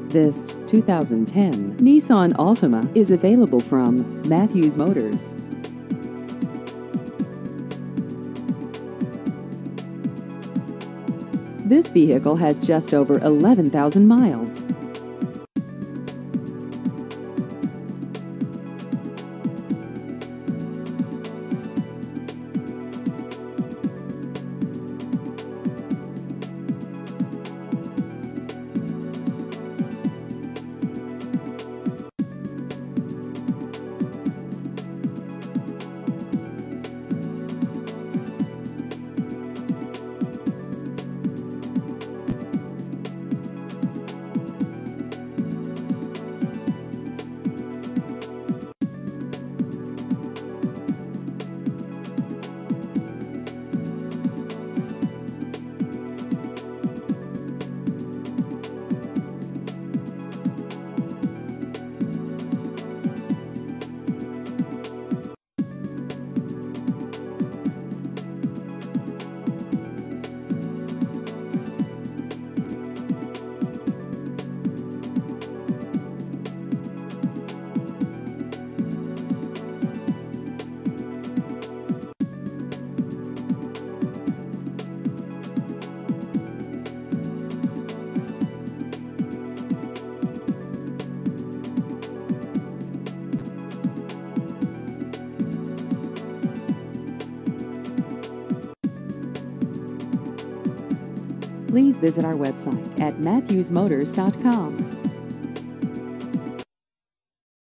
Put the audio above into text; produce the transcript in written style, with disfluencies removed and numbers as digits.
This 2010 Nissan Altima is available from Matthews Motors. This vehicle has just over 11,000 miles. Please visit our website at matthewsmotors.com.